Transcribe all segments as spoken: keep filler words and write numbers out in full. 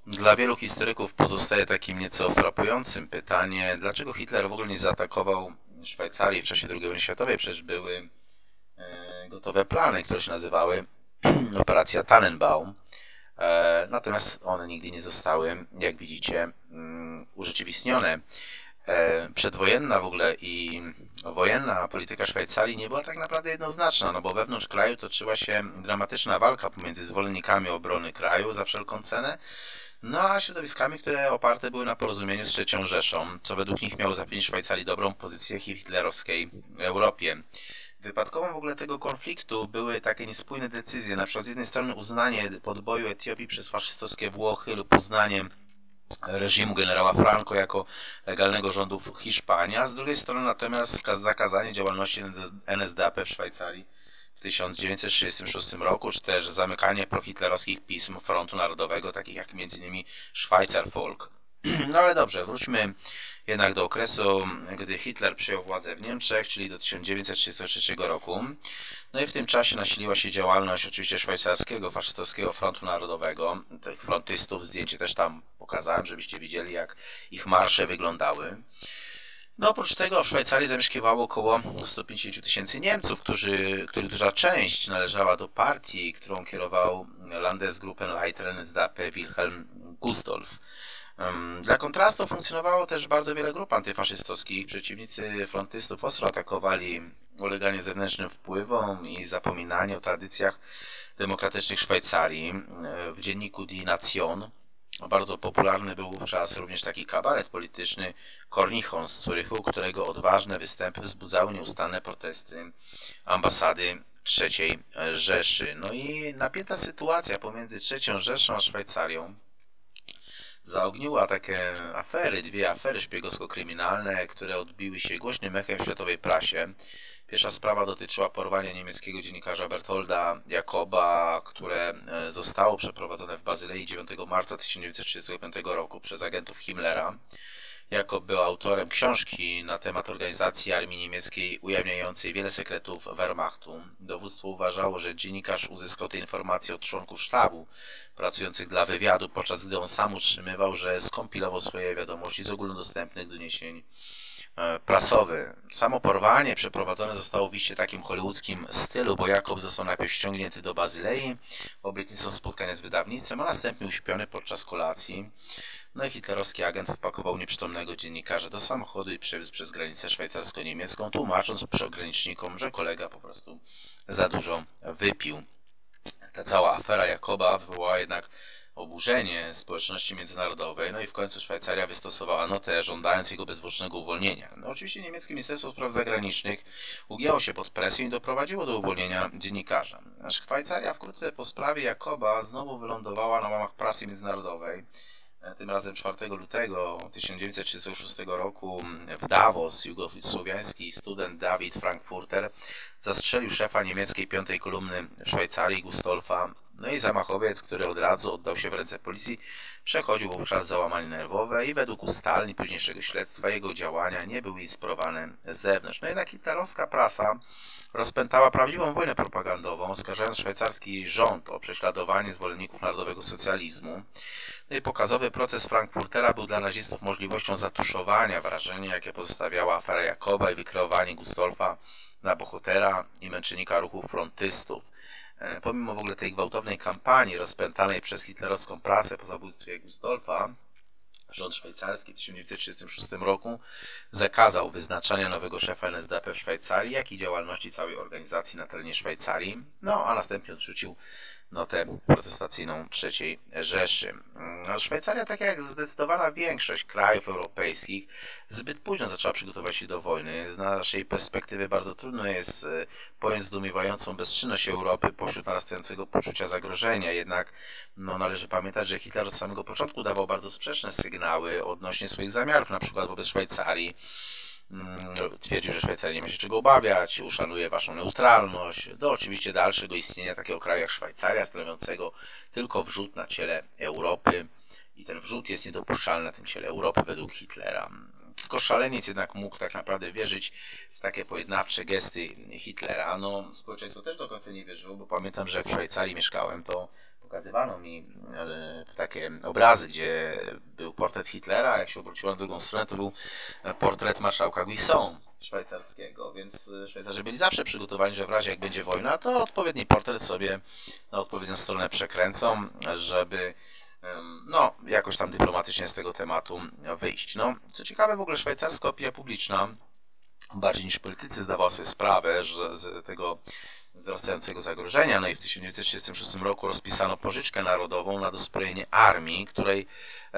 Dla wielu historyków pozostaje takim nieco frapującym pytanie, dlaczego Hitler w ogóle nie zaatakował Szwajcarii w czasie drugiej wojny światowej? Przecież były e, gotowe plany, które się nazywały Operacja Tannenbaum. E, natomiast one nigdy nie zostały, jak widzicie, mm, urzeczywistnione. E, przedwojenna w ogóle i wojenna polityka Szwajcarii nie była tak naprawdę jednoznaczna, no bo wewnątrz kraju toczyła się dramatyczna walka pomiędzy zwolennikami obrony kraju za wszelką cenę, no a środowiskami, które oparte były na porozumieniu z trzecią Rzeszą, co według nich miało zapewnić Szwajcarii dobrą pozycję w hitlerowskiej Europie. Wypadkową w ogóle tego konfliktu były takie niespójne decyzje, na przykład z jednej strony uznanie podboju Etiopii przez faszystowskie Włochy lub uznanie reżimu generała Franco jako legalnego rządu Hiszpanii, a z drugiej strony natomiast zakazanie działalności N S D A P w Szwajcarii w tysiąc dziewięćset trzydziestym szóstym roku, czy też zamykanie prohitlerowskich pism Frontu Narodowego, takich jak między innymi Schweizer Volk. No ale dobrze, wróćmy jednak do okresu, gdy Hitler przejął władzę w Niemczech, czyli do tysiąc dziewięćset trzydziestego trzeciego roku. No i w tym czasie nasiliła się działalność oczywiście szwajcarskiego, faszystowskiego Frontu Narodowego. Tych frontystów zdjęcie też tam pokazałem, żebyście widzieli, jak ich marsze wyglądały. No oprócz tego w Szwajcarii zamieszkiwało około sto pięćdziesiąt tysięcy Niemców, którzy, których duża część należała do partii, którą kierował Landesgruppenleiter N S D A P Wilhelm Gustloff. Dla kontrastu funkcjonowało też bardzo wiele grup antyfaszystowskich. Przeciwnicy frontystów ostro atakowali uleganie zewnętrznym wpływom i zapominanie o tradycjach demokratycznych Szwajcarii. W dzienniku Die Nation bardzo popularny był wówczas również taki kabaret polityczny Kornichon z Zurychu, którego odważne występy wzbudzały nieustanne protesty ambasady trzeciej Rzeszy. No i napięta sytuacja pomiędzy trzecią Rzeszą a Szwajcarią zaogniła takie afery, dwie afery szpiegowsko-kryminalne, które odbiły się głośnym echem w światowej prasie. Pierwsza sprawa dotyczyła porwania niemieckiego dziennikarza Bertolda Jakoba, które zostało przeprowadzone w Bazylei dziewiątego marca tysiąc dziewięćset trzydziestego piątego roku przez agentów Himmlera. Jakob był autorem książki na temat organizacji armii niemieckiej ujawniającej wiele sekretów Wehrmachtu. Dowództwo uważało, że dziennikarz uzyskał te informacje od członków sztabu pracujących dla wywiadu, podczas gdy on sam utrzymywał, że skompilował swoje wiadomości z ogólnodostępnych doniesień prasowych. Samo porwanie przeprowadzone zostało w iście takim hollywoodzkim stylu, bo Jakob został najpierw ściągnięty do Bazylei obietnicą spotkania z wydawnictwem, a następnie uśpiony podczas kolacji. No i hitlerowski agent wpakował nieprzytomnego dziennikarza do samochodu i przewiózł przez granicę szwajcarsko-niemiecką, tłumacząc pogranicznikom, że kolega po prostu za dużo wypił. Ta cała afera Jakoba wywołała jednak oburzenie społeczności międzynarodowej, no i w końcu Szwajcaria wystosowała notę, żądając jego bezzwłocznego uwolnienia. No oczywiście niemieckie Ministerstwo Spraw Zagranicznych ugięło się pod presją i doprowadziło do uwolnienia dziennikarza. Szwajcaria wkrótce po sprawie Jakoba znowu wylądowała na łamach prasy międzynarodowej. Tym razem czwartego lutego tysiąc dziewięćset trzydziestego szóstego roku w Davos jugosłowiański student David Frankfurter zastrzelił szefa niemieckiej piątej kolumny w Szwajcarii Gustolfa. No i zamachowiec, który od razu oddał się w ręce policji, przechodził wówczas załamanie nerwowe i według ustaleń późniejszego śledztwa jego działania nie były inspirowane z zewnątrz. No jednak hitlerowska prasa rozpętała prawdziwą wojnę propagandową, oskarżając szwajcarski rząd o prześladowanie zwolenników narodowego socjalizmu. No i pokazowy proces Frankfurtera był dla nazistów możliwością zatuszowania wrażenia, jakie pozostawiała afera Jakoba i wykreowanie Gustolfa na bohatera i męczennika ruchu frontystów. Pomimo w ogóle tej gwałtownej kampanii rozpętanej przez hitlerowską prasę po zabójstwie Gustolfa, rząd szwajcarski w tysiąc dziewięćset trzydziestym szóstym roku zakazał wyznaczania nowego szefa N S D A P w Szwajcarii, jak i działalności całej organizacji na terenie Szwajcarii, no a następnie odrzucił notę protestacyjną trzeciej Rzeszy. No, Szwajcaria, tak jak zdecydowana większość krajów europejskich, zbyt późno zaczęła przygotować się do wojny. Z naszej perspektywy bardzo trudno jest pojąć zdumiewającą bezczynność Europy pośród narastającego poczucia zagrożenia. Jednak no, należy pamiętać, że Hitler od samego początku dawał bardzo sprzeczne sygnały odnośnie swoich zamiarów, na przykład wobec Szwajcarii. Twierdził, że Szwajcaria nie ma się czego obawiać, uszanuje waszą neutralność, do oczywiście dalszego istnienia takiego kraju jak Szwajcaria, stanowiącego tylko wrzód na ciele Europy. I ten wrzód jest niedopuszczalny na tym ciele Europy według Hitlera. Tylko szaleniec jednak mógł tak naprawdę wierzyć w takie pojednawcze gesty Hitlera. No, społeczeństwo też do końca nie wierzyło, bo pamiętam, że jak w Szwajcarii mieszkałem, to pokazywano mi e, takie obrazy, gdzie był portret Hitlera, a jak się obróciło na drugą stronę, to był portret marszałka Guisson szwajcarskiego, więc Szwajcarzy byli zawsze przygotowani, że w razie jak będzie wojna, to odpowiedni portret sobie na odpowiednią stronę przekręcą, żeby no, jakoś tam dyplomatycznie z tego tematu wyjść. No, co ciekawe, w ogóle szwajcarska opinia publiczna bardziej niż politycy zdawała sobie sprawę że z tego wzrastającego zagrożenia. No i w tysiąc dziewięćset trzydziestym szóstym roku rozpisano pożyczkę narodową na dozbrojenie armii, której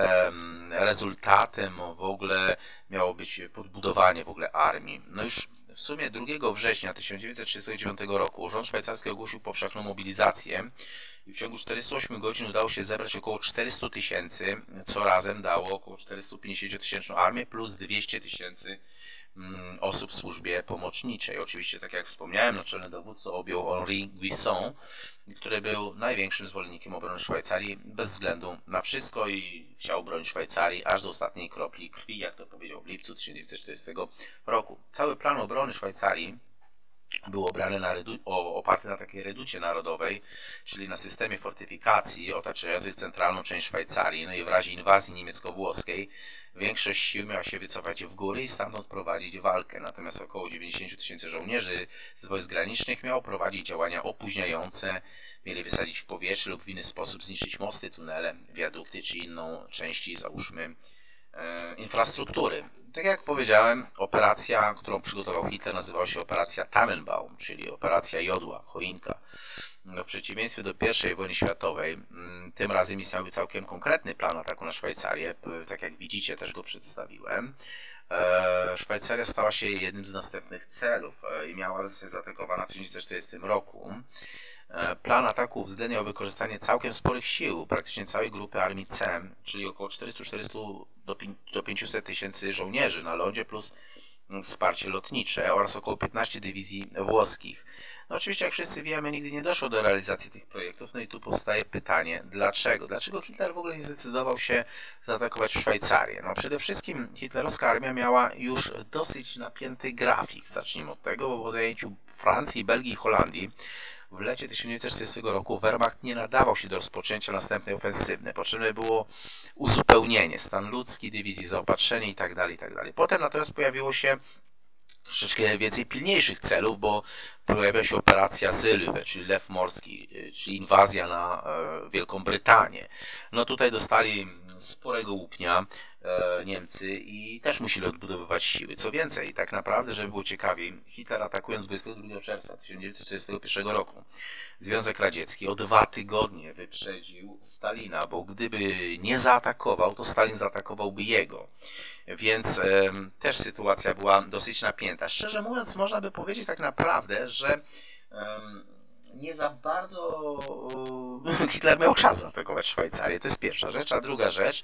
em, rezultatem w ogóle miało być podbudowanie w ogóle armii. No już w sumie drugiego września tysiąc dziewięćset trzydziestego dziewiątego roku rząd szwajcarski ogłosił powszechną mobilizację i w ciągu czterdziestu ośmiu godzin udało się zebrać około czterystu tysięcy, co razem dało około czterysta pięćdziesiąt tysięcy armię plus dwieście tysięcy osób w służbie pomocniczej. Oczywiście, tak jak wspomniałem, naczelny dowódcą objął Henri Guisson, który był największym zwolennikiem obrony Szwajcarii bez względu na wszystko i chciał bronić Szwajcarii aż do ostatniej kropli krwi, jak to powiedział w lipcu tysiąc dziewięćset czterdziestego roku. Cały plan obrony Szwajcarii był obrany na redu- o, oparty na takiej reducie narodowej, czyli na systemie fortyfikacji otaczających centralną część Szwajcarii. No i w razie inwazji niemiecko-włoskiej większość sił miała się wycofać w góry i stamtąd prowadzić walkę. Natomiast około dziewięćdziesiąt tysięcy żołnierzy z wojsk granicznych miało prowadzić działania opóźniające, mieli wysadzić w powietrze lub w inny sposób zniszczyć mosty, tunele, wiadukty czy inną części, załóżmy, e, infrastruktury. Tak jak powiedziałem, operacja, którą przygotował Hitler, nazywała się operacja Tannenbaum, czyli operacja jodła, choinka. No, w przeciwieństwie do pierwszej wojny światowej, tym razem istniał całkiem konkretny plan ataku na Szwajcarię, tak jak widzicie, też go przedstawiłem. Szwajcaria stała się jednym z następnych celów i miała zostać zaatakowana w tysiąc dziewięćset czterdziestym roku. Plan ataku uwzględniał wykorzystanie całkiem sporych sił, praktycznie całej grupy Armii C, czyli około czterysta czterdzieści do pięciuset tysięcy żołnierzy na lądzie plus wsparcie lotnicze oraz około piętnaście dywizji włoskich. No oczywiście, jak wszyscy wiemy, nigdy nie doszło do realizacji tych projektów, no i tu powstaje pytanie, dlaczego? Dlaczego Hitler w ogóle nie zdecydował się zaatakować Szwajcarię? No przede wszystkim hitlerowska armia miała już dosyć napięty grafik. Zacznijmy od tego, bo po zajęciu Francji, Belgii i Holandii w lecie tysiąc dziewięćset czterdziestego roku Wehrmacht nie nadawał się do rozpoczęcia następnej ofensywy. Potrzebne było uzupełnienie, stan ludzki, dywizji zaopatrzenie itd., itd. Potem natomiast pojawiło się troszeczkę więcej pilniejszych celów, bo pojawia się operacja Sylwe, czyli Lew Morski, czyli inwazja na e, Wielką Brytanię. No tutaj dostali sporego łupnia e, Niemcy i też musieli odbudowywać siły. Co więcej, tak naprawdę, żeby było ciekawiej, Hitler atakując dwudziestego drugiego czerwca tysiąc dziewięćset czterdziestego pierwszego roku Związek Radziecki o dwa tygodnie wyprzedził Stalina, bo gdyby nie zaatakował, to Stalin zaatakowałby jego. Więc e, też sytuacja była dosyć napięta. Szczerze mówiąc, można by powiedzieć tak naprawdę, że e, nie za bardzo Hitler miał czas zaatakować Szwajcarię. To jest pierwsza rzecz. A druga rzecz,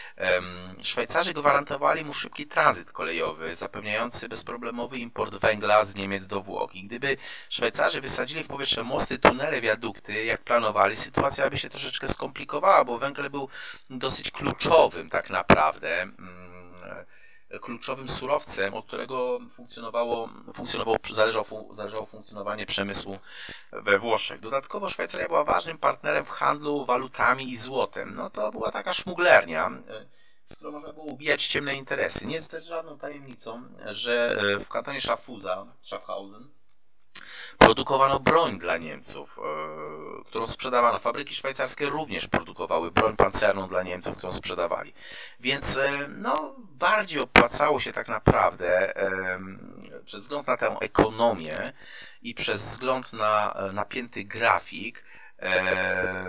Szwajcarzy gwarantowali mu szybki tranzyt kolejowy, zapewniający bezproblemowy import węgla z Niemiec do Włoch. I gdyby Szwajcarzy wysadzili w powietrze mosty, tunele, wiadukty, jak planowali, sytuacja by się troszeczkę skomplikowała, bo węgiel był dosyć kluczowym tak naprawdę kluczowym surowcem, od którego funkcjonowało, funkcjonowało zależało, zależało funkcjonowanie przemysłu we Włoszech. Dodatkowo Szwajcaria była ważnym partnerem w handlu walutami i złotem. No to była taka szmuglernia, z którą można było ubijać ciemne interesy. Nie jest też żadną tajemnicą, że w kantonie Schaffhausen, Schaffhausen produkowano broń dla Niemców, e, którą sprzedawano. Fabryki szwajcarskie również produkowały broń pancerną dla Niemców, którą sprzedawali. Więc e, no, bardziej opłacało się tak naprawdę e, przez wzgląd na tę ekonomię i przez wzgląd na napięty grafik e,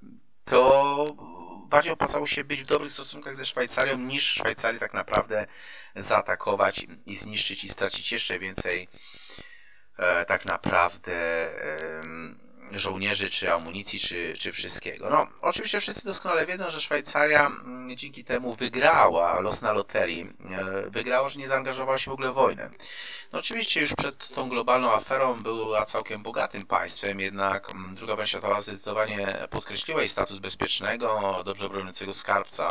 to bardziej opłacało się być w dobrych stosunkach ze Szwajcarią niż Szwajcarię tak naprawdę zaatakować i zniszczyć i stracić jeszcze więcej E, tak naprawdę e, żołnierzy, czy amunicji, czy, czy wszystkiego. No, oczywiście wszyscy doskonale wiedzą, że Szwajcaria m, dzięki temu wygrała los na loterii. E, wygrała, że nie zaangażowała się w ogóle w wojnę. No, oczywiście już przed tą globalną aferą była całkiem bogatym państwem, jednak m, druga wojna światowa zdecydowanie podkreśliła jej status bezpiecznego, dobrze broniącego skarbca.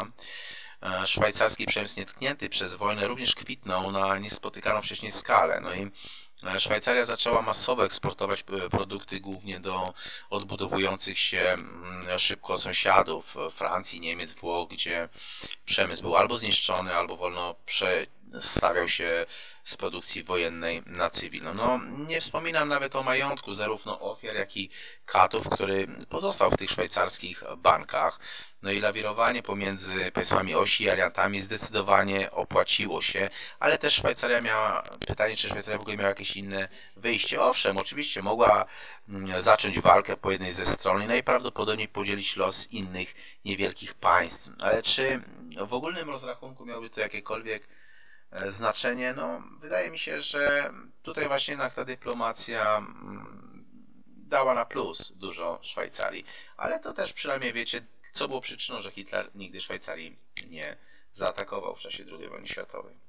Szwajcarski przemysł nietknięty przez wojnę również kwitnął na niespotykaną wcześniej skalę. No i Szwajcaria zaczęła masowo eksportować produkty głównie do odbudowujących się szybko sąsiadów Francji, Niemiec, Włoch, gdzie przemysł był albo zniszczony, albo wolno przestawiał się z produkcji wojennej na cywilną. No, nie wspominam nawet o majątku zarówno ofiar, jak i katów, który pozostał w tych szwajcarskich bankach. No i lawirowanie pomiędzy państwami osi i aliantami zdecydowanie opłaciło się, ale też Szwajcaria miała, pytanie czy Szwajcaria w ogóle miała jakieś inne wyjście. Owszem, oczywiście mogła zacząć walkę po jednej ze stron i najprawdopodobniej podzielić los innych niewielkich państw, ale czy w ogólnym rozrachunku miałoby to jakiekolwiek znaczenie? No, wydaje mi się, że tutaj właśnie jednak ta dyplomacja dała na plus dużo Szwajcarii, ale to też przynajmniej wiecie, co było przyczyną, że Hitler nigdy Szwajcarii nie zaatakował w czasie drugiej wojny światowej.